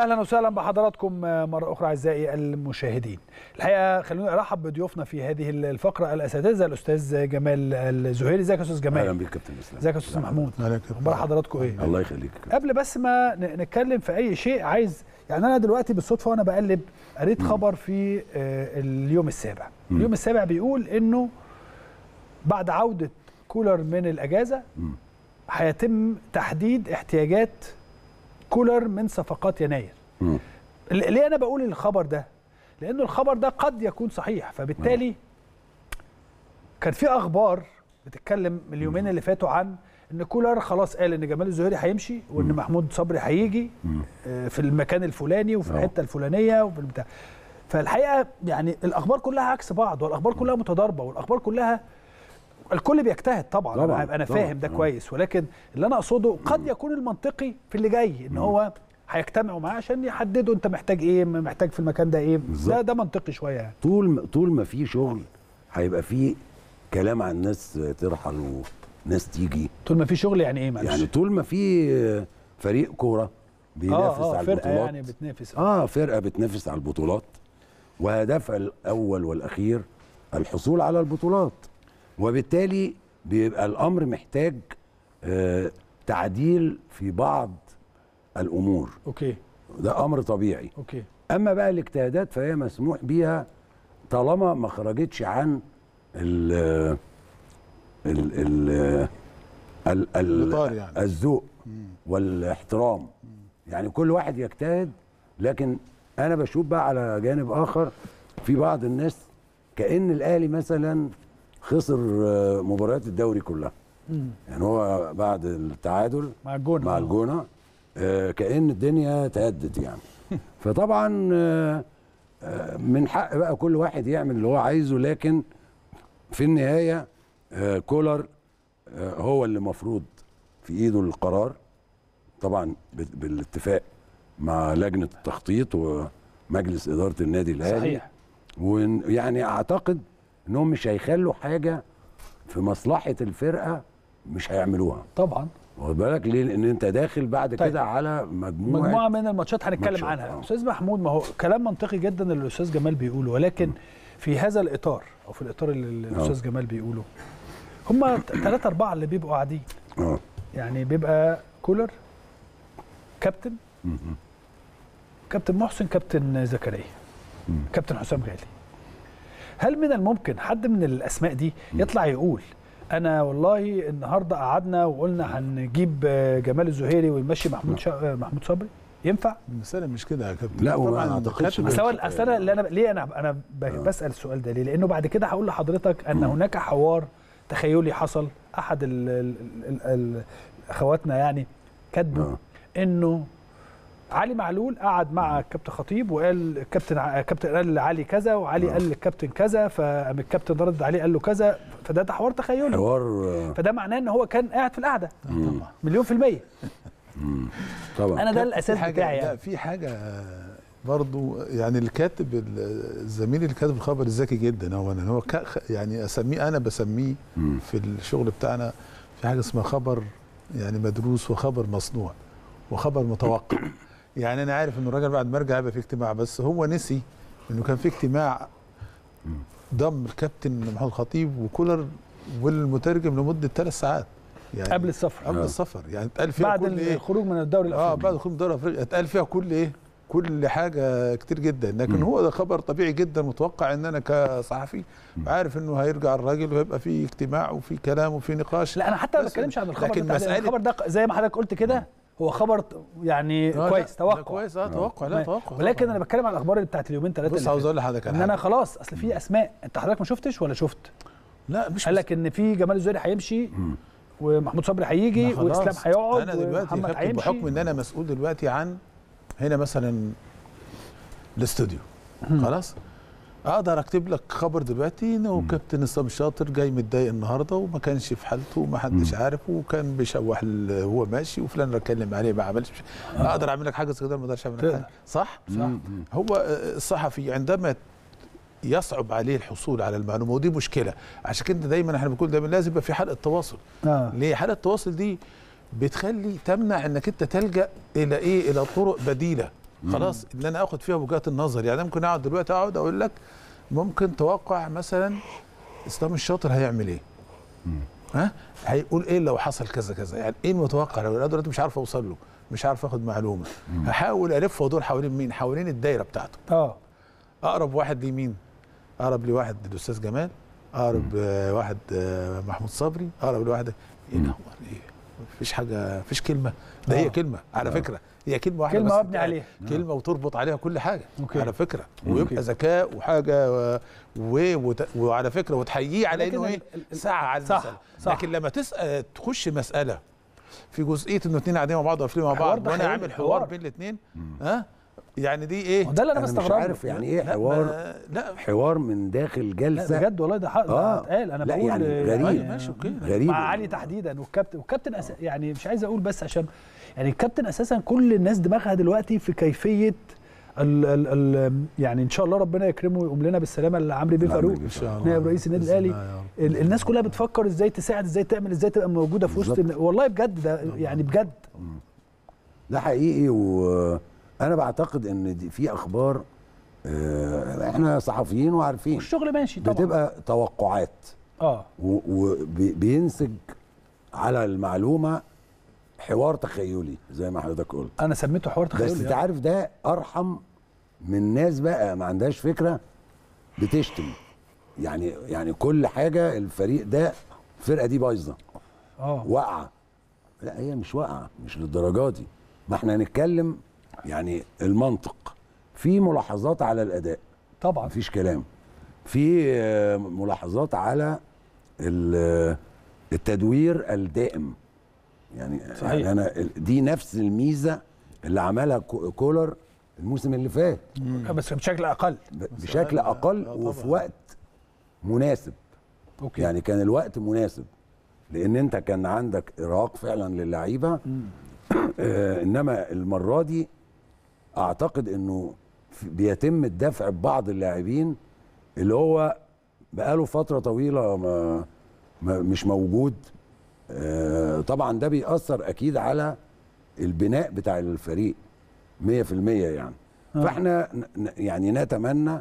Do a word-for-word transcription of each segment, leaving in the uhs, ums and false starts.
اهلا وسهلا بحضراتكم مره اخرى اعزائي المشاهدين. الحقيقه خلوني ارحب بضيوفنا في هذه الفقره الاساتذه الاستاذ جمال الزهيري. ازيك يا استاذ جمال؟ اهلا بيك كابتن اسلام. ازيك يا استاذ محمود؟ اخبار حضراتكم ايه؟ الله يخليك. قبل بس ما نتكلم في اي شيء، عايز يعني انا دلوقتي بالصدفه وانا بقلب قريت خبر في اليوم السابع. م. اليوم السابع بيقول انه بعد عوده كولر من الاجازه هيتم تحديد احتياجات كولر من صفقات يناير. م. ليه انا بقول الخبر ده؟ لانه الخبر ده قد يكون صحيح، فبالتالي م. كان في اخبار بتتكلم اليومين اللي فاتوا عن ان كولر خلاص قال ان جمال الزهيري هيمشي وان م. محمود صبري هيجي في المكان الفلاني وفي الحته الفلانيه وفي البتاع. فالحقيقه يعني الاخبار كلها عكس بعض، والاخبار كلها متضاربه، والاخبار كلها الكل بيجتهد طبعا. طبعا انا, أنا فاهم ده كويس، ولكن اللي انا اقصده قد يكون المنطقي في اللي جاي ان هو هيجتمعوا معاه عشان يحددوا انت محتاج ايه، محتاج في المكان ده ايه. ده ده منطقي شويه يعني. طول طول ما في شغل هيبقى في كلام عن ناس ترحل وناس تيجي. طول ما في شغل يعني ايه معلش؟ يعني طول ما في فريق كوره بينافس آه آه على فرقة البطولات. يعني بتنافس اه فرقه بتنافس على البطولات، وهدفها الاول والاخير الحصول على البطولات، وبالتالي بيبقى الامر محتاج آه تعديل في بعض الامور. اوكي، ده امر طبيعي. اوكي. اما بقى الاجتهادات فهي مسموح بيها طالما ما خرجتش عن ال ال ال ال ال يعني. الذوق والاحترام. مم. يعني كل واحد يجتهد، لكن انا بشوف بقى على جانب اخر في بعض الناس كأن الاهلي مثلا خسر مباريات الدوري كلها. مم. يعني هو بعد التعادل مع الجونه مع الجونه آه كأن الدنيا تهدت يعني. فطبعا آه آه من حق بقى كل واحد يعمل اللي هو عايزه، لكن في النهايه آه كولر آه هو اللي مفروض في ايده القرار، طبعا بالاتفاق مع لجنه التخطيط ومجلس اداره النادي الاهلي. صحيح. ويعني اعتقد انهم مش هيخلوا حاجه في مصلحه الفرقه مش هيعملوها طبعا. واخد بالك ليه؟ لان انت داخل بعد طيب. كده على مجموعه مجموعه من الماتشات هنتكلم ماتشات. عنها. آه. استاذ محمود، ما هو كلام منطقي جدا اللي الاستاذ جمال بيقوله، ولكن م. في هذا الاطار او في الاطار اللي الاستاذ جمال بيقوله، هم ثلاثة أربعة اللي بيبقوا قاعدين. اه يعني بيبقى كولر، كابتن، م. كابتن محسن، كابتن زكريا، م. كابتن حسام غالي. هل من الممكن حد من الاسماء دي يطلع يقول انا والله النهارده قعدنا وقلنا هنجيب جمال الزهيري ونمشي محمود شا... محمود صبري؟ ينفع؟ المساله مش كده يا كابتن. لا طبعا ما اعتقدش. اصل انا اللي انا ليه انا انا بسال السؤال ده ليه؟ لانه بعد كده هقول لحضرتك ان هناك حوار تخيلي حصل. احد ال ال ال اخواتنا يعني كاتبه انه علي معلول قعد مع الكابتن خطيب وقال الكابتن الكابتن قال لعلي كذا، وعلي قال للكابتن كذا، فقام الكابتن رد عليه قال له كذا، فده ده حوار تخيلي. حوار فده معناه ان هو كان قاعد في القعده. طبعا مليون في الميه. طبعا انا ده الاساس بتاعي يعني. في حاجه برضو يعني الكاتب الزميل اللي كاتب الخبر ذكي جدا. هو هو يعني اسميه انا بسميه في الشغل بتاعنا في حاجه اسمها خبر يعني مدروس وخبر مصنوع وخبر متوقع. يعني انا عارف انه الراجل بعد ما ارجع هيبقى في اجتماع، بس هو نسي انه كان في اجتماع ضم الكابتن محمود الخطيب وكولر والمترجم لمده ثلاث ساعات يعني قبل السفر. قبل السفر يعني اتقال فيها بعد كل ايه؟ الخروج من الدوري الافريقي. اه بعد الخروج من الدوري الافريقي اتقال فيها كل ايه؟ كل حاجه كتير جدا، لكن هو ده خبر طبيعي جدا متوقع ان انا كصحفي عارف انه هيرجع الراجل وهيبقى في اجتماع وفي كلام وفي نقاش. لا انا حتى ما بتكلمش عن الخبر لكن ده. الخبر ده زي ما حضرتك قلت كده هو خبر يعني كويس، توقع كويس. اه توقع لا توقع. ولكن انا بتكلم عن الاخبار اللي بتاعت اليومين ثلاثه. بص عاوز اقول لحضرتك ان انا خلاص اصل في اسماء انت حضرتك ما شفتش ولا شفت؟ لا مش قال لك ان في جمال الزهيري هيمشي ومحمود صبري هيجي واسلام هيقعد. انا دلوقتي بحكم ان انا مسؤول دلوقتي عن هنا مثلا الاستوديو خلاص اقدر اكتب لك خبر دلوقتي انه كابتن اسلام الشاطر جاي متضايق النهارده وما كانش في حالته وما حدش عارف وكان بيشوح وهو ماشي وفلان اتكلم عليه ما عملش. اقدر اعمل لك حاجه زي كده؟ ما اقدرش اعمل لك حاجه. صح؟ صح. هو الصحفي عندما يصعب عليه الحصول على المعلومه ودي مشكله، عشان كده دايما احنا بنقول دايما لازم يبقى في حلقه تواصل. آه. ليه؟ حلقه التواصل دي بتخلي تمنع انك انت تلجا الى ايه؟ الى طرق بديله. خلاص ان انا اخد فيها وجهات النظر. يعني ممكن اقعد دلوقتي اقعد اقول لك ممكن توقع مثلا اسلام الشاطر هيعمل ايه؟ ها؟ هيقول ايه لو حصل كذا كذا؟ يعني ايه المتوقع؟ لو انا دلوقتي مش عارف اوصل له، مش عارف اخد معلومه، هحاول الف وادور حوالين مين؟ حوالين الدايره بتاعته. اه اقرب واحد ليه مين؟ اقرب لواحد الاستاذ جمال، اقرب آه واحد آه محمود صبري، اقرب لواحد ايه ده؟ ايه؟ مفيش حاجه، مفيش كلمه، ده هي كلمه على فكره، هي كلمه واحده كلمه بس مبني عليها، كلمه وتربط عليها كل حاجه. أوكي. على فكره ويبقى ذكاء وحاجه و... و... وت... وعلى فكره وتحييه على انه ايه ساعه على صح. المساله. صح. لكن لما تسال تخش مساله في جزئيه انه اثنين قاعدين مع بعض وقافلين مع بعض وانا عامل حوار بين الاثنين، ها يعني دي ايه؟ ده اللي انا مش بستغربه. عارف يعني ايه حوار. لا, لا حوار من داخل جلسه. لا بجد والله ده حق اه اتقال. انا لا بقول يعني غريب. يعني ماشي اوكي غريب مع علي تحديدا والكابتن والكابتن أس... يعني مش عايز اقول بس عشان يعني الكابتن اساسا كل الناس دماغها دلوقتي في كيفيه ال ال ال يعني ان شاء الله ربنا يكرمه ويقوم لنا بالسلامه لعمرو بيه فاروق نائب رئيس النادي الاهلي. الناس كلها بتفكر ازاي تساعد، ازاي تعمل، ازاي تبقى موجوده في وسط. والله بجد ده يعني بجد ده حقيقي. وانا بعتقد ان دي في اخبار اه احنا صحفيين وعارفين والشغل ماشي طبعا بتبقى توقعات اه وبينسج على المعلومه حوار تخيلي زي ما حضرتك قلت. انا سميته حوار تخيلي. بس انت عارف ده ارحم من ناس بقى ما عندهاش فكره بتشتم. يعني يعني كل حاجه الفريق ده الفرقه دي بايظه اه واقعه. لا هي مش واقعه، مش للدرجه دي. ما احنا هنتكلم يعني المنطق. في ملاحظات على الاداء طبعا، مفيش كلام. في ملاحظات على التدوير الدائم. يعني, صحيح. يعني انا دي نفس الميزه اللي عملها كولر الموسم اللي فات بس بشكل اقل بشكل اقل وفي وقت مناسب. أوكي. يعني كان الوقت مناسب لان انت كان عندك ارهاق فعلا للعيبه. آه انما المره دي اعتقد انه بيتم الدفع ببعض اللاعبين اللي هو بقاله فتره طويله ما, ما مش موجود. آه طبعا ده بيأثر اكيد على البناء بتاع الفريق مية في المية يعني. آه. فاحنا يعني نتمنى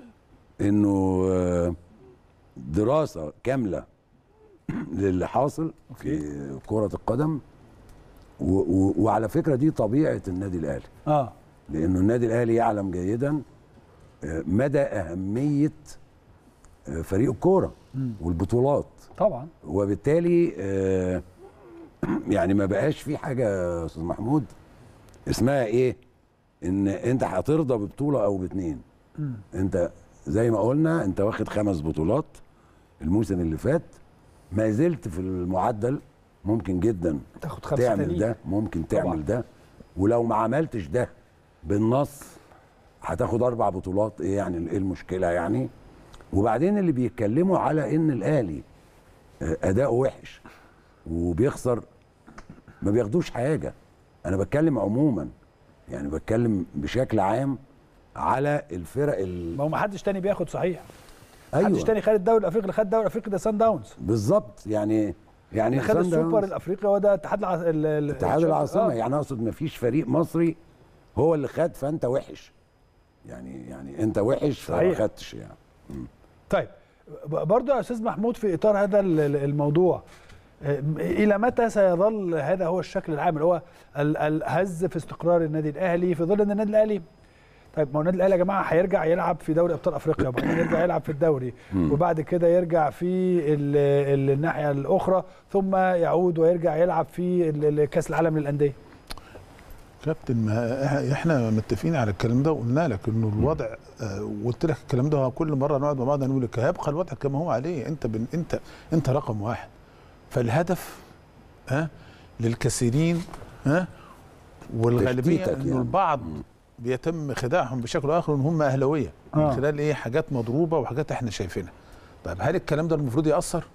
انه آه دراسه كامله للي حاصل في كرة القدم. و و وعلى فكرة دي طبيعة النادي الأهلي. اه لأنه النادي الأهلي يعلم جيدا مدى أهمية فريق الكورة والبطولات طبعا. وبالتالي يعني ما بقاش في حاجة يا أستاذ محمود اسمها إيه إن أنت هترضى ببطولة أو باتنين. أنت زي ما قلنا أنت واخد خمس بطولات الموسم اللي فات، ما زلت في المعدل. ممكن جدا تاخد خمسة تعمل تانيين. ده، ممكن تعمل طبعا. ده، ولو ما عملتش ده بالنص هتاخد اربع بطولات. ايه يعني ايه المشكله يعني؟ وبعدين اللي بيتكلموا على ان الاهلي اداؤه وحش وبيخسر ما بياخدوش حاجه. انا بتكلم عموما، يعني بتكلم بشكل عام على الفرق ال... ما هو ما حدش تاني بياخد صحيح. ايوه محدش تاني خد الدوري الافريقي. اللي خد الدوري الافريقي ده سان داونز بالظبط. يعني يعني اللي خد السوبر الافريقي هو ده اتحاد الع... اتحاد العاصمه. آه. يعني اقصد ما فيش فريق مصري هو اللي خد فانت وحش. يعني يعني انت وحش فما خدتش يعني. م. طيب برضو يا استاذ محمود في اطار هذا الموضوع، الى متى سيظل هذا هو الشكل العام اللي هو الهز في استقرار النادي الاهلي في ظل ان النادي الاهلي طيب ما هو النادي الاهلي يا جماعه هيرجع يلعب في دوري ابطال افريقيا وبعدين يرجع يلعب في الدوري وبعد كده يرجع في ال ال الناحيه الاخرى ثم يعود ويرجع يلعب في كاس العالم للانديه. كابتن ما احنا متفقين على الكلام ده وقلنا لك انه الوضع وقلت لك الكلام ده كل مره نقعد مع بعض نقول لك هيبقى الوضع كما هو عليه. انت بن انت انت رقم واحد. فالهدف ها للكثيرين ها والغالبيه انه يعني. البعض بيتم خداعهم بشكل اخر ان هم اهلاويه من آه. خلال ايه حاجات مضروبه وحاجات احنا شايفينها. طيب هل الكلام ده المفروض ياثر؟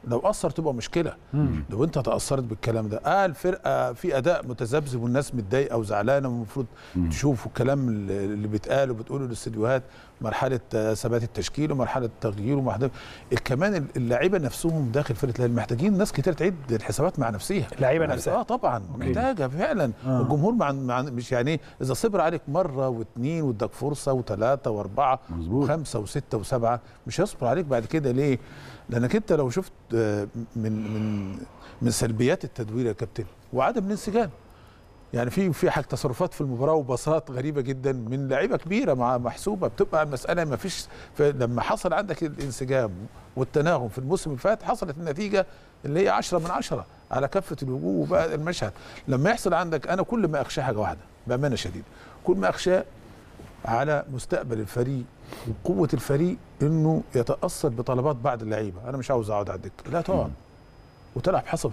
لو اثر تبقى مشكله. مم. لو انت تاثرت بالكلام ده اه الفرقه في اداء متذبذب والناس متضايقه وزعلانه والمفروض تشوفوا الكلام اللي بيتقال وبتقوله الاستديوهات، مرحله ثبات التشكيل ومرحله تغيير ومرحله كمان اللعيبه نفسهم داخل فرقه الاهلي محتاجين ناس كتير تعيد الحسابات مع نفسها. اللعيبه نفسها اه طبعا محتاجه فعلا. آه. الجمهور مع, مع مش يعني اذا صبر عليك مره واثنين واداك فرصه وثلاثه واربعه وخمسه وسته وسبعه مش هيصبر عليك بعد كده. ليه؟ لانك انت لو شفت من من من سلبيات التدوير يا كابتن وعدم الانسجام، يعني في في حاجه تصرفات في المباراه وباصات غريبه جدا من لعيبه كبيره مع محسوبه، بتبقى المساله ما فيش. لما حصل عندك الانسجام والتناغم في الموسم اللي فات حصلت النتيجه اللي هي عشرة من عشرة على كافه الوجوه. وبقى المشهد لما يحصل عندك، انا كل ما اخشى حاجه واحده بامانه شديده، كل ما اخشى على مستقبل الفريق وقوه الفريق انه يتاثر بطلبات بعض اللعيبه. انا مش عاوز اقعد على الدكه، لا تقعد وتلعب حسب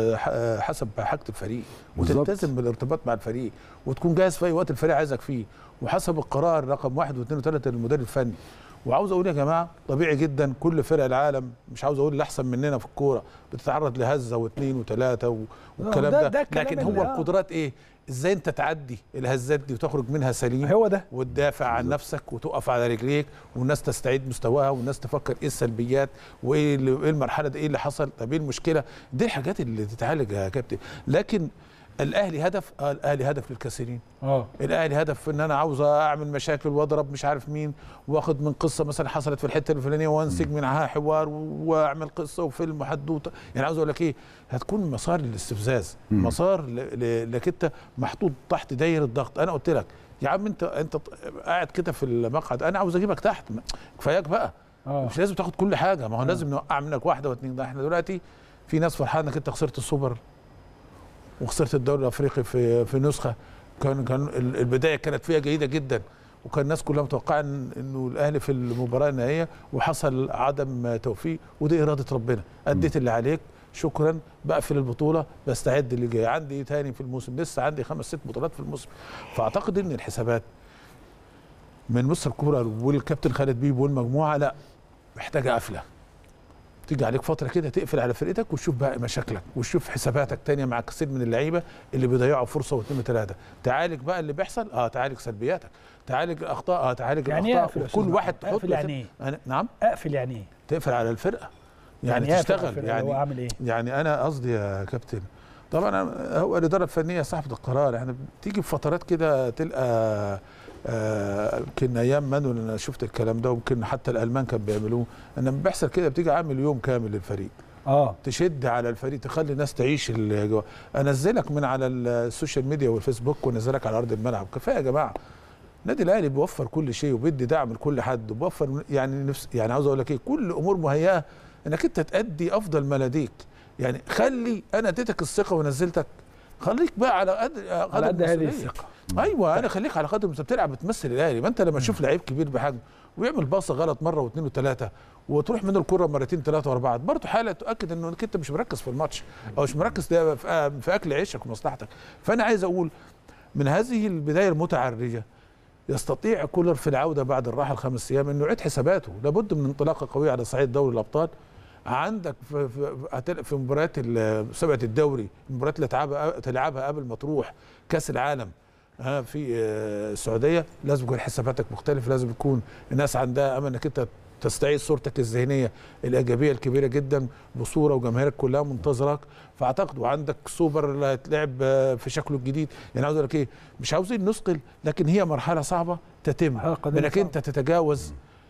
حسب حاجه الفريق وتلتزم بالارتباط مع الفريق وتكون جاهز في اي وقت الفريق عايزك فيه وحسب القرار رقم واحد واثنين وثلاثه للمدير الفني. وعاوز اقول يا جماعه طبيعي جدا كل فرق العالم، مش عاوز اقول اللي احسن مننا في الكوره، بتتعرض لهزه واثنين وثلاثه والكلام ده, ده, ده لكن هو القدرات ايه؟ ازاي انت تعدي الهزات دي وتخرج منها سليم، هو ده، وتدافع عن نفسك وتقف على رجليك والناس تستعيد مستواها والناس تفكر ايه السلبيات وايه ايه المرحله دي، ايه اللي حصل، طب ايه المشكله. دي الحاجات اللي تتعالج يا كابتن. لكن الاهلي هدف، اه الاهلي هدف للكثيرين. اه الاهلي هدف ان انا عاوز اعمل مشاكل واضرب مش عارف مين واخد من قصه مثلا حصلت في الحته الفلانيه وانسج منها حوار واعمل قصه وفيلم وحدوته. يعني عاوز اقول لك ايه، هتكون مسار للاستفزاز، مسار لك انت محطوط تحت دايره الضغط. انا قلت لك يا عم انت انت قاعد كده في المقعد، انا عاوز اجيبك تحت، كفاياك بقى. أوه. مش لازم تاخد كل حاجه، ما هو لازم نوقع منك واحده واثنين. ده احنا دلوقتي في ناس فرحانه انك انت خسرت السوبر وخسرت الدوري الافريقي في في نسخه كان كان البدايه كانت فيها جيده جدا، وكان الناس كلها متوقعه انه الاهلي في المباراه النهائيه وحصل عدم توفيق، ودي اراده ربنا. اديت اللي عليك، شكرا، بقفل البطوله، بستعد اللي جاي. عندي ايه تاني في الموسم؟ لسه عندي خمس ست بطولات في الموسم. فاعتقد ان الحسابات من مستر كولر والكابتن خالد بيبو والمجموعه لا محتاجه قفله. تيجي عليك فتره كده تقفل على فرقتك وتشوف بقى مشاكلك وتشوف حساباتك تانية مع كثير من اللعيبه اللي بيضيعوا فرصه واثنين وثلاثه. تعالج بقى اللي بيحصل، اه تعالج سلبياتك، تعالج الاخطاء، اه تعالج يعني الاخطاء. كل واحد تحط اقفل يعني ايه؟ أنا... نعم اقفل يعني ايه؟ تقفل على الفرقه، يعني, يعني تشتغل. يعني اعمل ايه؟ يعني انا قصدي يا كابتن طبعا هو الاداره الفنيه صاحبه القرار. احنا بتيجي بفترات كده تلقى يمكن آه ايام مانويل انا شفت الكلام ده، ويمكن حتى الالمان كانوا بيعملوه. انا بيحصل كده بتيجي عامل يوم كامل للفريق، اه تشد على الفريق، تخلي الناس تعيش الجو، انزلك من على السوشيال ميديا والفيسبوك وانزلك على ارض الملعب. كفايه يا جماعه. النادي الاهلي بيوفر كل شيء وبيدي دعم لكل حد وبيوفر يعني نفس يعني عاوز اقول لك ايه، كل امور مهيئه انك انت تأدي افضل ما لديك. يعني خلي انا اديتك الثقه ونزلتك، خليك بقى على قد على قد هذه الثقه. ايوه انا خليك على قدر ما بتلعب بتمثل الاهلي. ما انت لما تشوف لعيب كبير بحجم ويعمل باصه غلط مره واثنين وثلاثه وتروح منه الكره مرتين ثلاثه واربعه، برضه حاله تؤكد انك انت مش مركز في الماتش او مش مركز في اكل عيشك ومصلحتك. فانا عايز اقول من هذه البدايه المتعرجه يستطيع كولر في العوده بعد الراحه الخمس ايام انه يعيد حساباته. لابد من انطلاقه قويه على صعيد دوري الابطال. عندك في في, في مباريات مسابقه الدوري، المباريات اللي تلعبها تلعبها قبل ما تروح كاس العالم ها في السعوديه، لازم يكون حساباتك مختلفه، لازم يكون الناس عندها امل انك انت تستعيد صورتك الذهنيه الايجابيه الكبيره جدا بصوره وجماهيرك كلها منتظرك. فاعتقد وعندك سوبر اللي هيتلعب في شكله الجديد. يعني عاوز اقول لك ايه، مش عاوزين نثقل، لكن هي مرحله صعبه تتم انك انت تتجاوز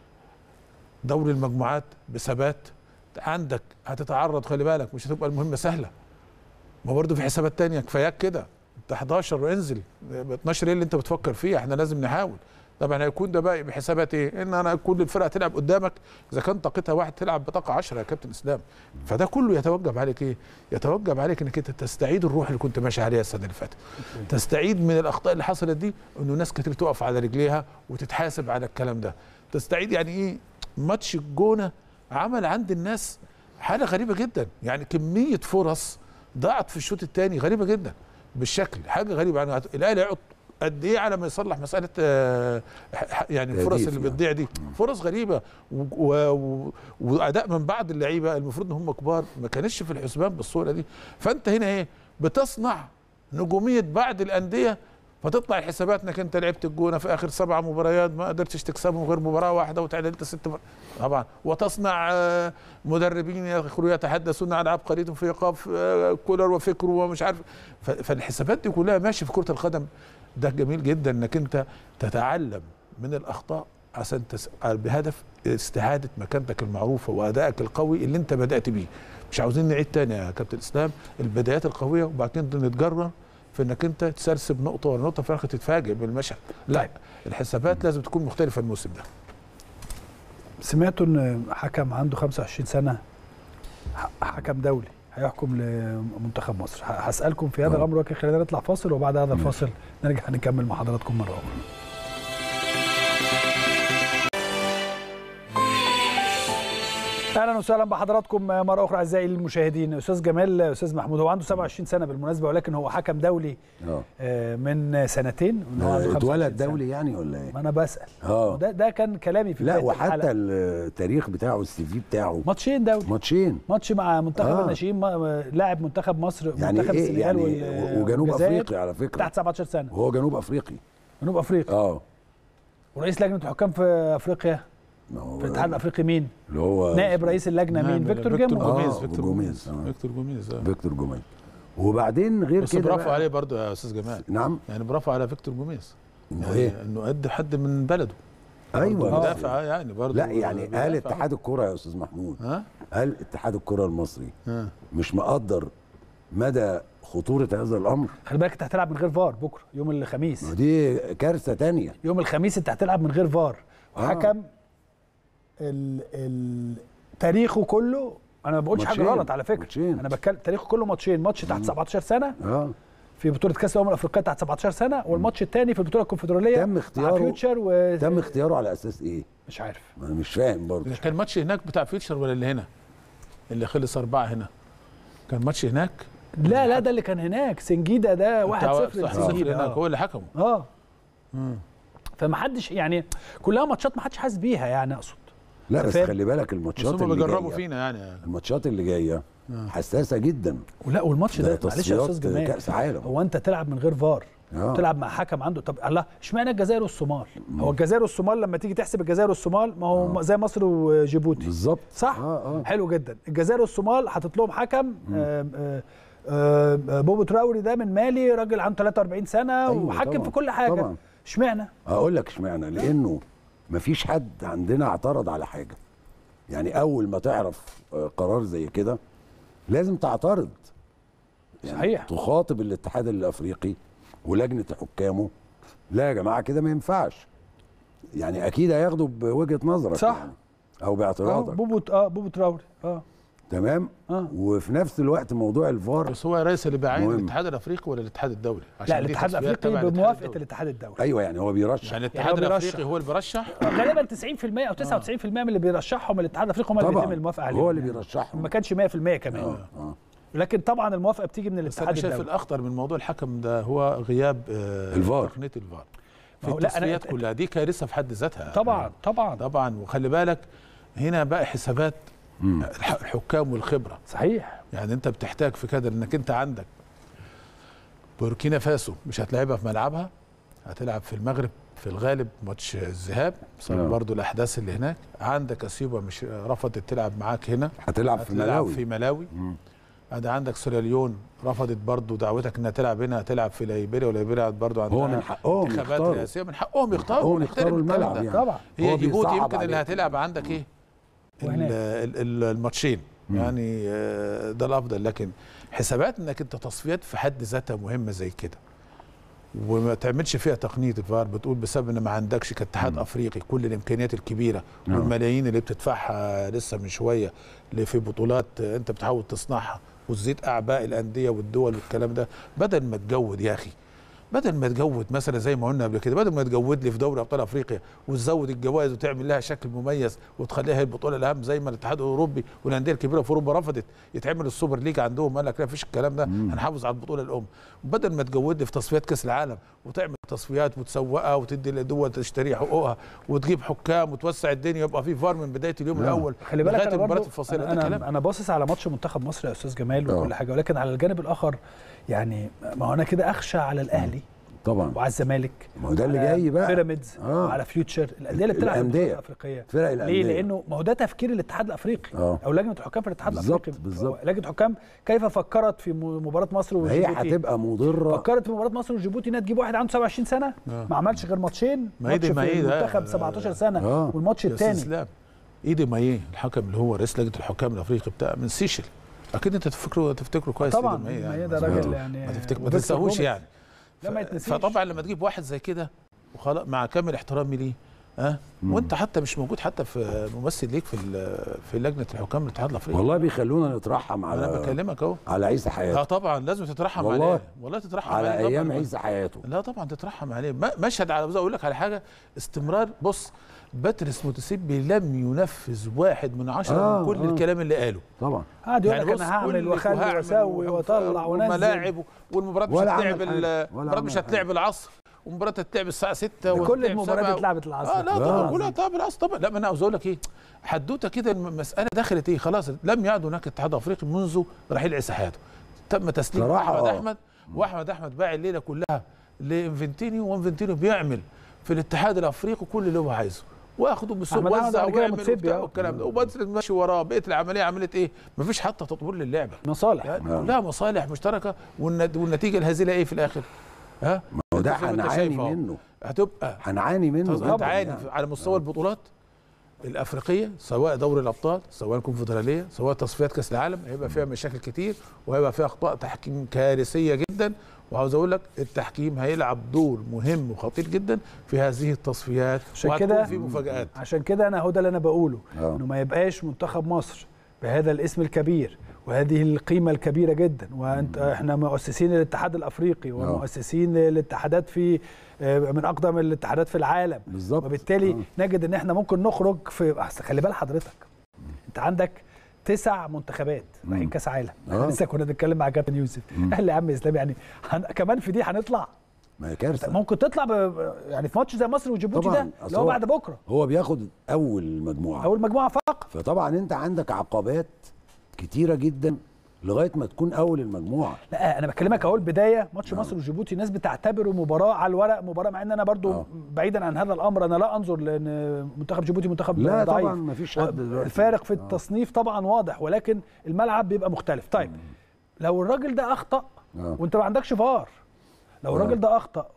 دوري المجموعات بثبات. عندك هتتعرض، خلي بالك مش هتبقى المهمه سهله، ما برضه في حسابات تانية. كفاياك كده انت حداشر وانزل اتناشر، ايه اللي انت بتفكر فيه؟ احنا لازم نحاول. طبعا هيكون ده بقى بحسابات ايه؟ ان انا كل الفرقه تلعب قدامك، اذا كان طاقتها واحد تلعب بطاقه عشرة يا كابتن اسلام. فده كله يتوجب عليك ايه؟ يتوجب عليك انك انت تستعيد الروح اللي كنت ماشي عليها السنه اللي فاتت. تستعيد من الاخطاء اللي حصلت دي انه ناس كتير تقف على رجليها وتتحاسب على الكلام ده. تستعيد يعني ايه؟ ماتش الجونه عمل عند الناس حاله غريبه جدا، يعني كميه فرص ضاعت في الشوط الثاني غريبه جدا بالشكل، حاجه غريبه. يعني الاهلي يقعد قد ايه على ما يصلح مساله آه يعني الفرص اللي بتضيع دي، فرص غريبه واداء من بعض اللعيبه المفروض ان هم كبار ما كانش في الحسبان بالصوره دي. فانت هنا ايه بتصنع نجوميه بعض الانديه، فتطلع الحسابات انك انت لعبت الجونه في اخر سبع مباريات ما قدرتش تكسبهم غير مباراه واحده وتعادلت ست مباريات طبعا، وتصنع مدربين يخرجوا يتحدثون عن عبقريتهم في ايقاف كولر وفكره ومش عارف. فالحسابات دي كلها ماشي في كره القدم. ده جميل جدا انك انت تتعلم من الاخطاء عشان بهدف استعاده مكانتك المعروفه وادائك القوي اللي انت بدات بيه. مش عاوزين نعيد تاني يا كابتن اسلام البدايات القويه وبعدين نتجرر في انك انت تسرسب نقطه ولا نقطه في الاخر تتفاجئ بالمشهد. لا، الحسابات لازم تكون مختلفه الموسم ده. سمعتوا ان حكم عنده خمسة وعشرين سنه حكم دولي هيحكم لمنتخب مصر. هسالكم في هذا الامر، ولكن خلينا نطلع فاصل وبعد هذا الفاصل نرجع نكمل مع حضراتكم مره اخرى. اهلا وسهلا بحضراتكم مره اخرى اعزائي المشاهدين. استاذ جمال، استاذ محمود هو عنده سبعة وعشرين سنه بالمناسبه، ولكن هو حكم دولي آه من سنتين. اتولد دولي يعني ولا ايه؟ ما انا بسال. اه ده ده كان كلامي في لا، وحتى التاريخ بتاعه السي في بتاعه ماتشين دولي، ماتشين ماتش مع منتخب آه. الناشئين، لاعب منتخب مصر يعني منتخب إيه السنغال يعني وجنوب افريقيا على فكره تحت سبعة عشر سنه. هو جنوب افريقي جنوب افريقيا اه ورئيس لجنه الحكام في افريقيا في الاتحاد الافريقي مين؟ اللي هو نائب رئيس اللجنه مين؟ فيكتور جوميز. آه فيكتور جوميز فيكتور جوميز آه. فيكتور جوميز. وبعدين غير بس كده بس برافو عليه برضه يا استاذ جمال. نعم يعني برافو على فيكتور جوميز انه يعني ايه؟ انه قد حد من بلده. ايوه بيدافع يعني برضه. لا يعني قال اتحاد الكره يا استاذ محمود، ها؟ قال اتحاد الكره المصري ها؟ مش مقدر مدى خطوره هذا الامر. خلي بالك انت هتلعب من غير فار بكره يوم الخميس، ودي كارثه ثانيه. يوم الخميس انت هتلعب من غير فار، وحكم آه. ال ال تاريخه كله، انا ما بقولش حاجه غلط على فكره ماتشين. انا بتكلم تاريخه كله ماتشين، ماتش تحت سبعة عشر سنه اه في بطوله كاس الامم الافريقيه تحت سبعة عشر سنه، والماتش الثاني في البطوله الكونفدراليه تم اختياره فيوتشر و... تم اختياره على اساس ايه؟ مش عارف، انا مش فاهم برضه. كان ماتش هناك بتاع فيوتشر ولا اللي هنا؟ اللي خلص أربعة هنا كان ماتش هناك؟ لا لا ده اللي كان هناك سنجيدا ده واحد صفر سنجيدا هناك هو اللي حكمه. اه امم فما حدش يعني كلها ماتشات ما حدش حاسس بيها يعني اقصد. لا بس خلي بالك الماتشات اللي جايه بيجربوا فينا يعني الماتشات اللي جايه آه. حساسه جدا. ولا والماتش ده معلش يا استاذ جمال كاس عالم، هو انت تلعب من غير فار آه. تلعب مع حكم عنده، طب الله اشمعنى الجزائر والصومال؟ مم. هو الجزائر والصومال لما تيجي تحسب الجزائر والصومال ما هو آه. زي مصر وجيبوتي بالظبط صح؟ آه آه. حلو جدا. الجزائر والصومال حاطط لهم حكم آه آه آه بوبو تراوري ده من مالي، راجل عنده ثلاثة وأربعين سنه أيوة وحكم طبعًا. في كل حاجه. اشمعنى؟ اقول لك اشمعنى، لانه مفيش حد عندنا اعترض على حاجه. يعني اول ما تعرف قرار زي كده لازم تعترض، يعني صحيح تخاطب الاتحاد الافريقي ولجنه حكامه، لا يا جماعه كده ما ينفعش. يعني اكيد هياخدوا بوجهه نظرك صح يعني او باعتراضك. اه بوبو اه بوبو تراوري اه تمام آه. وفي نفس الوقت موضوع الفار بس هو رئيس اللي بيعين الاتحاد الافريقي ولا الاتحاد الدولي؟ عشان لا الاتحاد الافريقي بموافقه الاتحاد الدولي. ايوه يعني هو بيرشح، يعني الاتحاد يعني الافريقي هو اللي بيرشح غالبا تسعين في المية او تسعة وتسعين في المية من اللي بيرشحهم الاتحاد الافريقي هم اللي بيتم الموافقه عليهم. هو اللي بيرشحهم، ما كانش مية في المية كمان آه. آه. لكن طبعا الموافقه بتيجي من الاتحاد الدولي. بس انا شايف الاخطر من موضوع الحكم ده هو غياب آه الفار، تقنيه الفار في التصفيات كلها. دي كارثه في حد ذاتها طبعا طبعا طبعا. وخلي بالك هنا بقى حسابات مم. الحكام والخبره. صحيح. يعني انت بتحتاج في كده انك انت عندك بوركينا فاسو مش هتلعبها في ملعبها، هتلعب في المغرب في الغالب ماتش الذهاب بسبب برضه الاحداث اللي هناك. عندك اثيوبيا مش رفضت تلعب معاك هنا، هتلعب في ملاوي في ملاوي. ادي عندك سيراليون رفضت برضه دعوتك انها تلعب هنا، هتلعب في ليبيريا، وليبيريا برضه عندها هو من حقهم انتخابات رئاسيه، من حقهم يختاروا يختاروا الملعب يعني. طبعا هي جيبوتي يمكن اللي هتلعب عندك ايه الماتشين يعني ده الافضل. لكن حسابات انك انت تصفيات في حد ذاتها مهمه زي كده وما تعملش فيها تقنيه الفار، بتقول بسبب ان ما عندكش كاتحاد افريقي كل الامكانيات الكبيره والملايين اللي بتدفعها لسه من شويه اللي في بطولات انت بتحاول تصنعها وتزيد اعباء الانديه والدول والكلام ده، بدل ما تجود يا اخي، بدل ما تجود مثلا زي ما قلنا قبل كده، بدل ما تجود لي في دوري ابطال افريقيا وتزود الجوائز وتعمل لها شكل مميز وتخليها هي البطوله الاهم زي ما الاتحاد الاوروبي والانديه الكبيره في اوروبا رفضت يتعمل السوبر ليج عندهم، قال لك لا فيش الكلام ده، هنحافظ على البطوله الام. وبدل ما تجود لي في تصفيات كاس العالم وتعمل تصفيات متسوقه وتدي لدول تشتري حقوقها وتجيب حكام وتوسع الدنيا ويبقى في فار من بدايه اليوم الاول خلي بالك لغايه المباراه الفاصله. انا ده انا, كلام. أنا باصص على ماتش منتخب مصر يا استاذ جمال وكل حاجه، ولكن على الجانب الاخر يعني ما هو انا كده اخشى على الاهلي طبعا وعلى الزمالك، ما هو ده اللي جاي بقى، بيراميدز آه. وعلى فيوتشر، الانديه اللي بتلعب في البطولات الافريقيه. فرق الانديه ليه؟ لانه ما هو ده تفكير الاتحاد الافريقي آه. او لجنه الحكام في الاتحاد بالزبط الافريقي. بالظبط. لجنه الحكام كيف فكرت في مباراه مصر وجيبوتي؟ هي هتبقى مضره. فكرت في مباراه مصر وجيبوتي انها تجيب واحد عنده سبعة وعشرين سنه آه. ما عملش غير ماتشين، ماتش في المنتخب آه. سبعتاشر سنه آه. والماتش الثاني ايدي مايه الحكم اللي هو رئيس لجنه الحكام الافريقي بتاع من سيشل، اكيد انت تفتكره تفتكره كويس. طبعا مايه يعني ده راجل يعني ما تفتكر ما تنساهوش يعني. لا ما يتنسيش. فطبعا لما تجيب واحد زي كده وخلاص مع كامل احترامي ليه ها أه؟ وانت حتى مش موجود حتى في ممثل ليك في في لجنه الحكام الاتحاد الافريقي، والله بيخلونا نترحم على انا بكلمك اهو على عيسى حياته. اه طبعا لازم تترحم والله عليه، والله تترحم على عليه على ايام طبعًا. عيسى حياته. لا طبعا تترحم عليه. مشهد على اقول لك على حاجه، استمرار. بص باتريس موتسيبي لم ينفذ واحد من عشرة آه من كل آه. الكلام اللي قاله طبعا. قاعد يقول يعني لك انا هعمل واخلي واسوي واطلع وانزل وملاعب، والمباراه مش هتلعب المباراه مش هتلعب العصر، ومباراه هتلعب الساعه ستة كل المباريات اتلعبت العصر. اه لا طبعا كلها هتلعب العصر طبعا. لا ما انا عاوز اقول لك ايه، حدوته كده المساله دخلت ايه، خلاص لم يعد هناك اتحاد افريقي منذ رحيل عيسى حياته. تم تسليم احمد احمد، واحمد احمد باع الليله كلها لانفنتينيو، وانفنتينيو بيعمل في الاتحاد الافريقي كل اللي هو عايزه، واخده بالسوق وزع ويعمل والكلام ده، وبدر ماشي وراه. بقيت العمليه عملت ايه؟ مفيش حتى تطوير للعبه، مصالح يعني كلها مصالح مشتركه، والنتيجه الهزيله ايه في الاخر؟ ها؟ ما هو ده هنعاني منه، هتبقى هنعاني منه هتعاني يعني. على مستوى آه. البطولات الافريقيه، سواء دوري الابطال، سواء الكونفدراليه، سواء تصفيات كاس العالم، هيبقى فيها مشاكل كتير، وهيبقى فيها اخطاء تحكيم كارثيه جدا. وعاوز اقول لك التحكيم هيلعب دور مهم وخطير جدا في هذه التصفيات، عشان كده في مفاجآت. عشان كده انا هو ده اللي انا بقوله، أوه. انه ما يبقاش منتخب مصر بهذا الاسم الكبير وهذه القيمه الكبيره جدا، وانت احنا مؤسسين الاتحاد الافريقي ومؤسسين الاتحادات في من اقدم الاتحادات في العالم بالظبط. وبالتالي أوه. نجد ان احنا ممكن نخرج في، خلي بال حضرتك انت عندك تسع منتخبات رايحين كاس عالم. احنا لسه كنا بنتكلم مع كابتن يوسف، قال لي يا عم اسلام يعني هن... كمان في دي هنطلع، ما هي كارثه. ممكن تطلع ب... يعني في ماتش زي مصر وجيبوتي ده اللي هو بعد بكره هو بياخد اول مجموعه اول مجموعه فقط، فطبعا انت عندك عقبات كتيره جدا لغايه ما تكون اول المجموعه. لا انا بكلمك اهو البدايه ماتش آه. مصر وجيبوتي الناس بتعتبره مباراه على الورق مباراه، مع ان انا برضو آه. بعيدا عن هذا الامر انا لا انظر لان منتخب جيبوتي منتخب لا ضعيف. طبعا ما فيش حد دلوقتي، الفارق في التصنيف طبعا واضح، ولكن الملعب بيبقى مختلف. طيب لو الراجل ده اخطا آه. وانت ما عندكش فار، لو آه. الراجل ده اخطا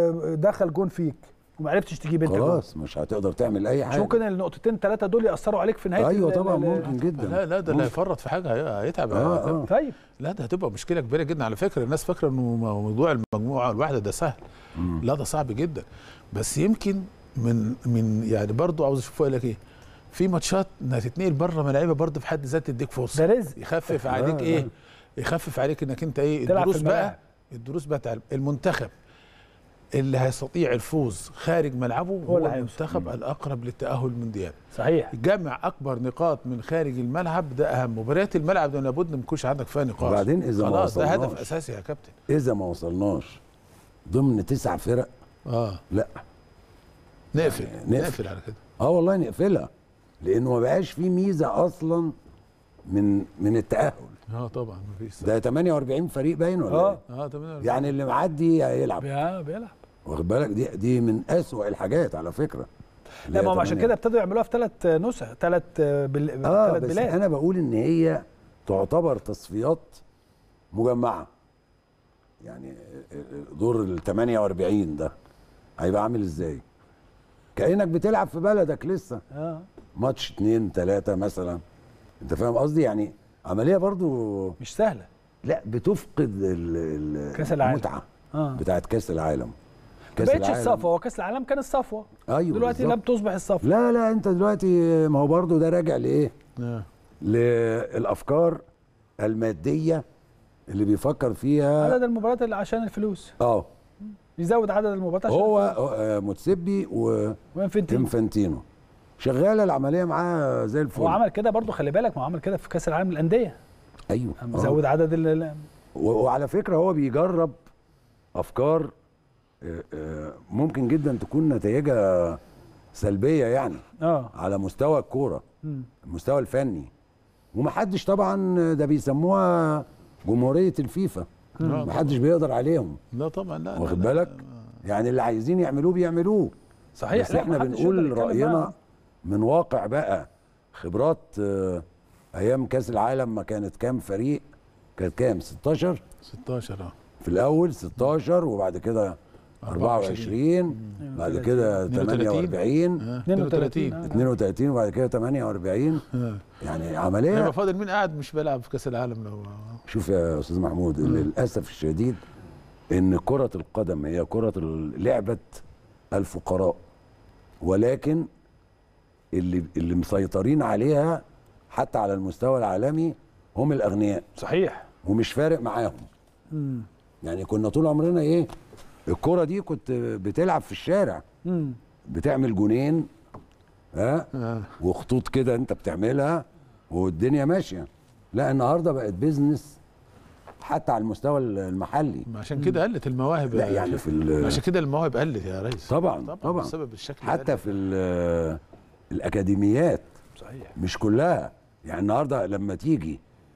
ودخل جون فيك وما عرفتش تجيب انت خلاص مش هتقدر تعمل اي حاجه. ممكن النقطتين ثلاثه دول ياثروا عليك في نهايه. ايوه طبعا ممكن جدا. لا لا ده اللي هيفرط في حاجه هيتعب. آه آه. طيب لا ده هتبقى مشكله كبيره جدا. على فكره الناس فاكره انه موضوع المجموعه الواحده ده سهل، مم. لا ده صعب جدا. بس يمكن من من يعني برضه عاوز اشوف لك ايه، في ماتشات هتتنقل بره ملاعيبه برضه في حد ذات تديك فرصه، ده رزق يخفف عليك آه ايه، يخفف عليك انك انت ايه الدروس بقى، الدروس بقى المنتخب اللي هيستطيع الفوز خارج ملعبه هو المنتخب الاقرب للتاهل للمونديال. صحيح. جمع اكبر نقاط من خارج الملعب ده اهم. مباريات الملعب ده لابد ما يكونش عندك فيها نقاط. وبعدين اذا ما خلاص ده هدف اساسي يا كابتن. اذا ما وصلناش ضمن تسع فرق اه لا نقفل يعني نقفل على كده. اه والله نقفلها، لانه ما بقاش في ميزه اصلا من من التاهل. اه طبعا مفيش. ده ثمانية وأربعين فريق باين ولا اه اه ثمانية وأربعين يعني اللي معدي هيلعب. اه بيلعب. واخد بالك دي دي من اسوأ الحاجات على فكره. لا ما هم عشان كده ابتدوا يعملوها في ثلاث نسخ، ثلاث بل... اه بس بلاد. انا بقول ان هي تعتبر تصفيات مجمعه. يعني دور ال ثمانية وأربعين ده هيبقى عامل ازاي؟ كأنك بتلعب في بلدك لسه. اه ماتش اتنين تلاتة مثلا. انت فاهم قصدي؟ يعني عمليه برضو مش سهله. لا بتفقد ال كاس العالم المتعه آه. بتاعت كاس العالم. كاس العالم بقتش الصفوه، هو كاس العالم كان الصفوه. ايوه دلوقتي بالزبط. لم تصبح الصفوه. لا لا انت دلوقتي ما هو برضو ده راجع لايه؟ آه. للافكار الماديه اللي بيفكر فيها، عدد المباريات اللي عشان الفلوس. اه يزود عدد المباريات عشان هو الفلوس. موتسيبي وانفنتينو انفنتينو شغاله العمليه معاه زي الفل. هو عمل كده برضو، خلي بالك ما هو عمل كده في كاس العالم للانديه. ايوه مزود آه. عدد ال وعلى فكره هو بيجرب افكار آه، آه، ممكن جدا تكون نتائجها سلبيه يعني اه على مستوى الكوره، مم. المستوى الفني. ومحدش طبعا، ده بيسموها جمهوريه الفيفا، لا محدش بيقدر عليهم، لا طبعا لا واخد لا لا بالك؟ يعني اللي عايزين يعملوه بيعملوه. صحيح. بس لا، احنا محدش بنقول يقدر يتكلم راينا معاهم. من واقع بقى خبرات. آه، ايام كاس العالم ما كانت كام فريق؟ كانت كام؟ ستاشر ستاشر اه في الاول، ستاشر وبعد كده أربعة وعشرين، بعد كده تمانية وأربعين، آه، اتنين وتلاتين. اتنين وتلاتين، وبعد كده تمانية وأربعين. آه. يعني عمليه. هيبقى فاضل مين قاعد مش بيلعب في كاس العالم لو شوف يا استاذ محمود، للاسف الشديد ان كره القدم هي كره ال- لعبه الفقراء، ولكن اللي اللي مسيطرين عليها حتى على المستوى العالمي هم الاغنياء، صحيح. ومش فارق معاهم. مم. يعني كنا طول عمرنا ايه، الكره دي كنت بتلعب في الشارع، مم. بتعمل جونين ها آه. وخطوط كده انت بتعملها والدنيا ماشيه. لا النهارده بقت بيزنس حتى على المستوى المحلي. عشان كده قلت المواهب لا يا يعني شيخ. في ال- عشان كده المواهب قلت يا ريس. طبعا طبعا, طبعا بسبب الشكل حتى قلت. في ال- الاكاديميات صحيح. مش كلها. يعني النهارده لما تيجي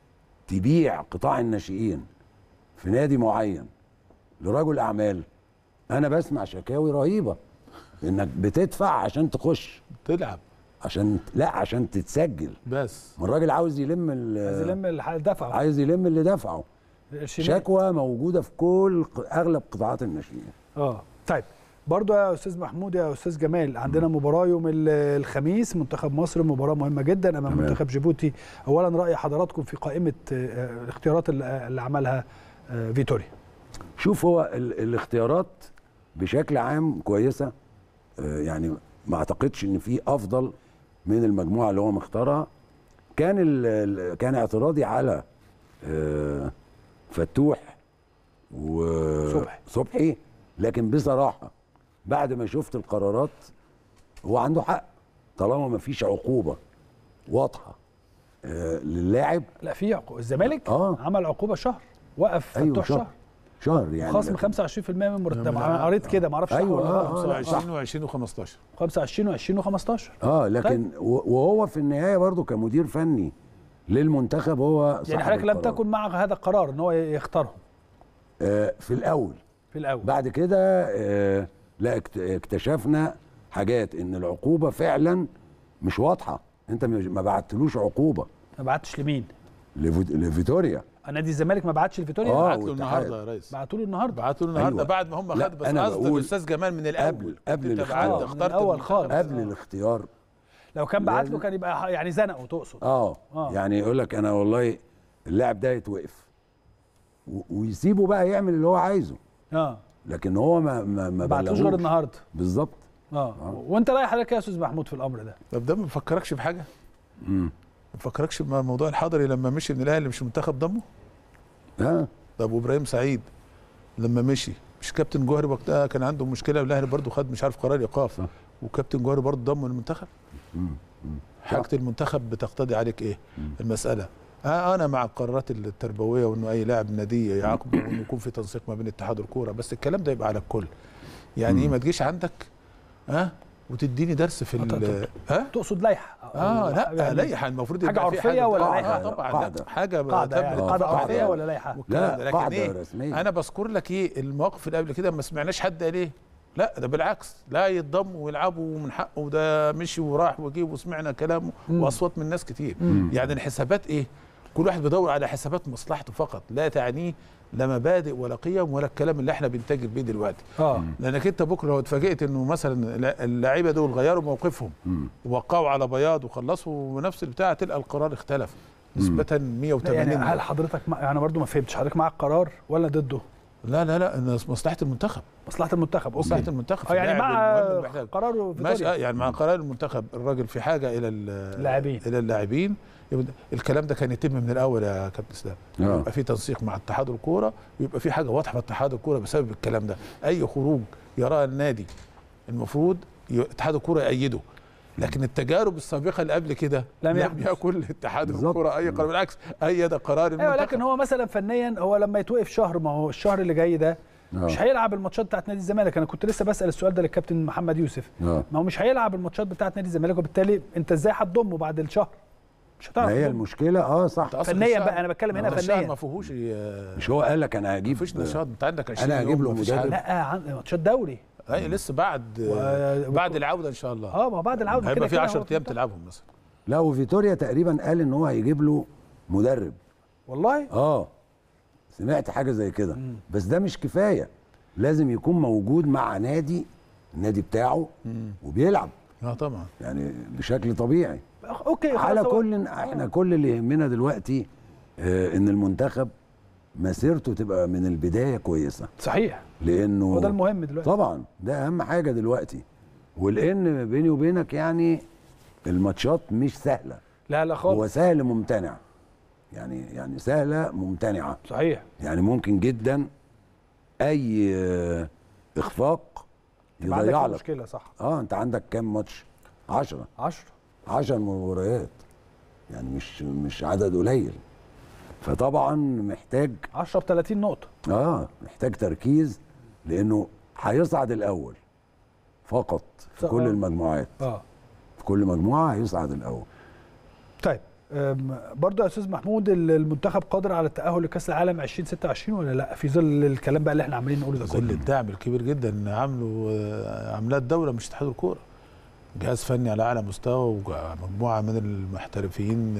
تبيع قطاع الناشئين في نادي معين لرجل اعمال، انا بسمع شكاوي رهيبه انك بتدفع عشان تخش، تلعب عشان لا عشان تتسجل. بس ما الراجل عاوز يلم ال- عايز يلم الح- دفعه. عايز يلم اللي دفعه. الشمال. شكوى موجوده في كل اغلب قطاعات الناشئين. اه طيب، برضو يا استاذ محمود يا استاذ جمال، عندنا مباراه يوم ال- الخميس، منتخب مصر، مباراه مهمه جدا امام تمام. منتخب جيبوتي. اولا راي حضراتكم في قائمه آه، الاختيارات اللي اللي عملها آه، فيتوريا. شوف، هو ال الاختيارات بشكل عام كويسه. آه، يعني ما اعتقدش ان في افضل من المجموعه اللي هو مختارها. كان ال ال كان اعتراضي على آه، فتوح صبحي. وصبحي، لكن بصراحه بعد ما شفت القرارات هو عنده حق. طالما ما فيش عقوبه واضحه آه، للاعب. لا، في عقوبه. الزمالك آه. عمل عقوبه شهر، وقف ايوه فتوح شهر شهر، شهر يعني خصم لكن- خمسة وعشرين بالمية من مرتبه. من انا قريت كده، ما اعرفش صح أيوة، ولا آه، لا. آه، خمسة وعشرين صح. وعشرين وخمستاشر. خمسة وعشرين وعشرين وخمستاشر. اه لكن و- وهو في النهايه برضه كمدير فني للمنتخب هو يعني صاحب حضرتك لم القرار. تكن مع هذا القرار ان هو يختارهم آه في الاول. في الاول. بعد كده آه لا اكت- اكتشفنا حاجات ان العقوبه فعلا مش واضحه. انت مش- ما بعتلوش عقوبه ما بعتش لمين؟ لفيت- لفيتوريا. نادي الزمالك ما بعتش لفيتوريا؟ آه. بعت له والاتحاد. النهارده يا ريس. بعتوا له النهارده. بعتوا له النهارده أيوة. بعد ما هم لا، خدوا. بس أنا قصد بقول الاستاذ جمال من الاول. قبل قبل انت الاختيار. بعت من اخترت الأول المنتخب. خالص. قبل آه. الاختيار لو كان بعت له لازم- كان يبقى يعني زنقه تقصد. اه, آه. يعني يقول لك انا والله اللاعب ده يتوقف و- ويسيبه بقى يعمل اللي هو عايزه. اه لكن هو ما ما ما ما بعتوش غير بلغوش. النهارده. بالظبط. اه وانت رايح حضرتك يا استاذ محمود في الامر ده؟ طب ده ما بيفكركش بحاجه؟ امم ما بيفكركش بموضوع الحضري لما مشي من الاهلي مش منتخب ضمه؟ اه طب وابراهيم سعيد لما مشي مش كابتن جوهري وقتها كان عنده مشكله والاهلي برضه خد مش عارف قرار ايقاف، صح. وكابتن جوهري برضه ضمه للمنتخب. مم. حاجه المنتخب بتقتضي عليك ايه؟ المساله آه انا مع القرارات التربويه وانه اي لاعب نادي يعاقبه وانه يكون في تنسيق ما بين اتحاد الكوره، بس الكلام ده يبقى على الكل. يعني ايه ما تجيش عندك ها آه وتديني درس في ال ها تقصد لائحه؟ اه لا يعني لائحه المفروض حاجة يبقى في عرفية ولا آه لائحة؟ طبعا قاعدة. لا حاجه قاعده يعني تم- قاعده قاعدة. عرفيه ولا لائحه؟ والكلام ده. لا لكن قاعده ايه رسميه. انا بذكر لك ايه المواقف اللي قبل كده ما سمعناش حد قال ايه. لا ده بالعكس، لا يتضموا ويلعبوا ومن حقه، وده مشي وراح وجيب وسمعنا كلامه مم. واصوات من ناس كتير. مم. يعني الحسابات ايه؟ كل واحد بيدور على حسابات مصلحته فقط، لا تعنيه لا مبادئ ولا قيم ولا الكلام اللي احنا بنتاجر بيه دلوقتي. اه لانك انت بكره لو اتفاجئت انه مثلا اللعيبه دول غيروا موقفهم مم. ووقعوا على بياض وخلصوا ونفس البتاع، تلقى القرار اختلف نسبة مية وتمانين. يعني هل حضرتك مع... انا برضو ما فهمتش، حضرتك مع القرار ولا ضده؟ لا لا لا إن مصلحة المنتخب. مصلحه المنتخب. مصلحة اوكي. المنتخب. اه يعني اللاعب مع المهم اللي محتاج. قرار ماشي فيتوريا. آه يعني مع قرار المنتخب الراجل في حاجة إلى اللاعبين. إلى اللاعبين. يبقى الكلام ده كان يتم من الأول يا كابتن إسلام. آه. يبقى في تنسيق مع اتحاد الكورة، ويبقى في حاجة واضحة في اتحاد الكورة بسبب الكلام ده. أي خروج يراه النادي المفروض ي- اتحاد الكورة يأيده. لكن التجارب السابقه اللي قبل كده لم لم يحدث. يكن اتحاد بالظبط. الكره اي قرار، بالعكس ايد قرار ايوه المنتخب. لكن هو مثلا فنيا هو لما يتوقف شهر، ما هو الشهر اللي جاي ده أوه. مش هيلعب الماتشات بتاعت نادي الزمالك. انا كنت لسه بسال السؤال ده للكابتن محمد يوسف. أوه. ما هو مش هيلعب الماتشات بتاعت نادي الزمالك، وبالتالي انت ازاي هتضمه بعد الشهر؟ مش هتعرف. هي المشكله اه صح فنيا بقى، انا بتكلم هنا فنيا. ما فيهوش مش هو قال لك انا هجيب، مفيش نشاط. انت عندك عشرين انا هجيب له مدرب. لا ماتشات دوري. اي لسه بعد و... بعد العوده ان شاء الله. اه ما بعد العوده هيبقى في عشرة ايام تلعبهم مثلا. لا وفيتوريا تقريبا قال ان هو هيجيب له مدرب. والله اه سمعت حاجه زي كده. بس ده مش كفايه، لازم يكون موجود مع نادي النادي بتاعه مم. وبيلعب اه طبعا يعني بشكل طبيعي. اوكي على كل احنا كل اللي يهمنا دلوقتي آه ان المنتخب مسيرته تبقى من البدايه كويسه. صحيح، لانه وده المهم دلوقتي طبعا، ده اهم حاجه دلوقتي. ولان بيني وبينك يعني الماتشات مش سهله. لا لا خالص، هو سهل ممتنع، يعني يعني سهله ممتنعه. صحيح، يعني ممكن جدا اي اخفاق يضيع لك مشكله. صح اه انت عندك كام ماتش؟ عشرة عشرة عشر مباريات، يعني مش مش عدد قليل. فطبعا محتاج عشرة ب ثلاثين نقطه. اه محتاج تركيز، لانه هيصعد الاول فقط في كل المجموعات. اه في كل مجموعه هيصعد الاول. طيب برضه يا استاذ محمود، المنتخب قادر على التاهل لكاس العالم ألفين وستة وعشرين ولا لا، في ظل الكلام بقى اللي احنا عاملين نقوله ده كله؟ ظل الدعم الكبير جدا عامله عاملاه الدوله مش اتحاد الكوره، جهاز فني على اعلى مستوى ومجموعه من المحترفين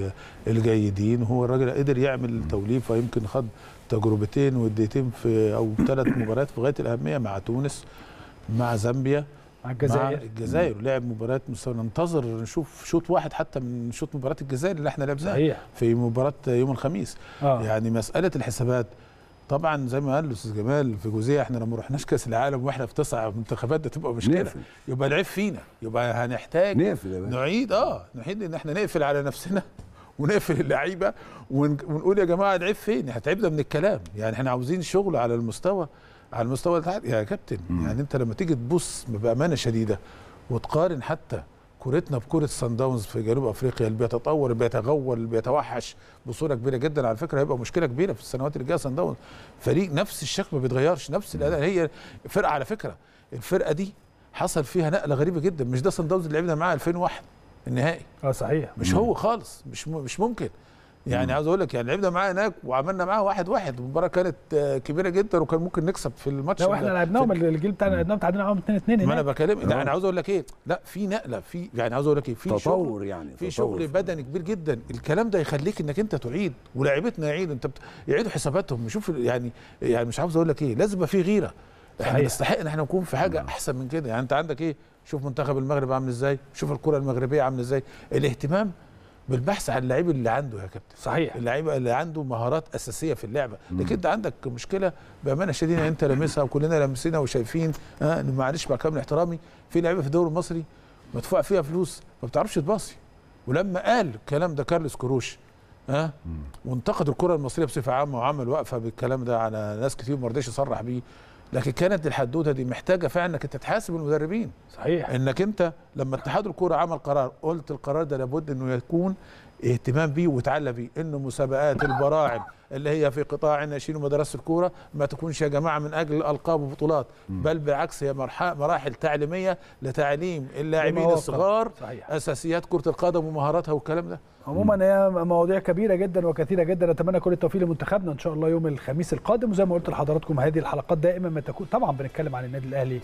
الجيدين. هو الراجل قدر يعمل توليفه، يمكن خد تجربتين وديتين في او ثلاث مباريات في غايه الاهميه مع تونس، مع زامبيا، مع الجزائر. مع الجزائر لعب مباريات مستوى. ننتظر نشوف شوط واحد حتى من شوط مباراه الجزائر اللي احنا لعبناها في مباراه يوم الخميس. آه. يعني مساله الحسابات طبعا زي ما قال الاستاذ جمال في جزئيه، احنا لما رحناش كاس العالم واحنا في تسع منتخبات ده تبقى مشكله. نقفل. يبقى العيب فينا، يبقى هنحتاج نقفل نعيد اه نعيد ان احنا نقفل على نفسنا ونقفل اللعيبه ونقول يا جماعه العيب فين؟ هتعبنا من الكلام. يعني احنا عاوزين شغل على المستوى على المستوى يا كابتن. مم. يعني انت لما تيجي تبص بامانه شديده وتقارن حتى كورتنا بكوره سان داونز في جنوب افريقيا اللي بيتطور اللي بيتغول اللي بيتوحش بصوره كبيره جدا، على فكره هيبقى مشكله كبيره في السنوات اللي جايه. سان داونز فريق نفس الشكل ما بيتغيرش، نفس الاداء. هي فرقه على فكره الفرقه دي حصل فيها نقله غريبه جدا. مش ده سان داونز اللي لعبنا معاه ألفين وواحد النهائي. اه صحيح، مش مم. هو خالص، مش مش ممكن. يعني عاوز اقول لك يعني لعبنا معاه هناك وعملنا معاه واحد واحد، المباراه كانت كبيره جدا وكان ممكن نكسب في الماتش. لا واحنا لعبناهم الجيل بتاعنا لعبناهم تعادلنا معاهم اتنين اتنين هناك. ما انا بكلم لا انا عاوز اقول لك ايه، لا في نقله، في يعني عاوز اقول لك ايه، في تطور، يعني في شغل بدني كبير جدا. الكلام ده يخليك انك انت تعيد ولاعيبتنا يعيدوا، انت بت... يعيدوا حساباتهم. نشوف يعني يعني مش عاوز اقول لك ايه، لازم يبقى في غيره. احنا نستحق ان احنا نكون في حاجه مم. احسن من كده. يعني انت عندك ايه، شوف منتخب المغرب عامل ازاي، شوف الكره المغربيه عامله ازاي. الاهتمام بالبحث عن اللعيب اللي عنده يا كابتن. صحيح، اللعيب اللي عنده مهارات اساسيه في اللعبه. لكن انت عندك مشكله بامانه شديده انت لامسها وكلنا لامسينها وشايفين. اه معلش مع كامل احترامي، في لعيبه في الدوري المصري مدفوع فيها فلوس ما بتعرفش تباصي. ولما قال الكلام ده كارلوس كروش ها اه وانتقد الكره المصريه بصفه عامه وعمل وقفه بالكلام ده على ناس كتير ما رضاش يصرح بيه، لكن كانت الحدوته دي محتاجه فعلا انك انت تحاسب المدربين. صحيح، انك انت لما اتحاد الكوره عمل قرار قلت القرار ده لابد انه يكون اهتمام بيه وتعلى بيه، انه مسابقات البراعم اللي هي في قطاع الناشئين ومدرسه الكوره ما تكونش يا جماعه من اجل الالقاب وبطولات، بل بالعكس هي مراحل تعليميه لتعليم اللاعبين الصغار صحيح. اساسيات كره القدم ومهاراتها والكلام ده. عموما هي مواضيع كبيره جدا وكثيره جدا. نتمنى كل التوفيق لمنتخبنا ان شاء الله يوم الخميس القادم. وزي ما قلت لحضراتكم هذه الحلقات دائما ما تكون طبعا بنتكلم عن النادي الاهلي،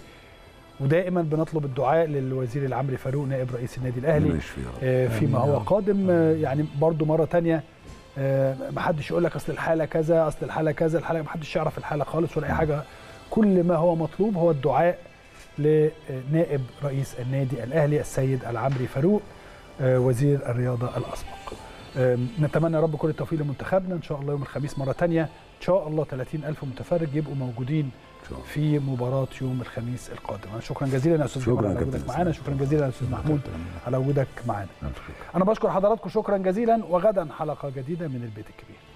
ودائما بنطلب الدعاء للوزير العمري فاروق نائب رئيس النادي الاهلي فيما هو قادم. يعني برضو مره ثانيه ما حدش يقول لك اصل الحاله كذا اصل الحاله كذا، الحاله ما حدش يعرف الحاله خالص ولا اي حاجه. كل ما هو مطلوب هو الدعاء لنائب رئيس النادي الاهلي السيد العمري فاروق وزير الرياضه الاسبق. نتمنى يا رب كل التوفيق لمنتخبنا ان شاء الله يوم الخميس مره ثانيه. ان شاء الله ثلاثين ألف متفرج يبقوا موجودين في مباراه يوم الخميس القادم. أنا شكرا جزيلا يا استاذ محمود على وجودك معانا، شكرا جزيلا يا استاذ محمود على وجودك معانا. انا بشكر حضراتكم شكرا جزيلا، وغدا حلقه جديده من البيت الكبير.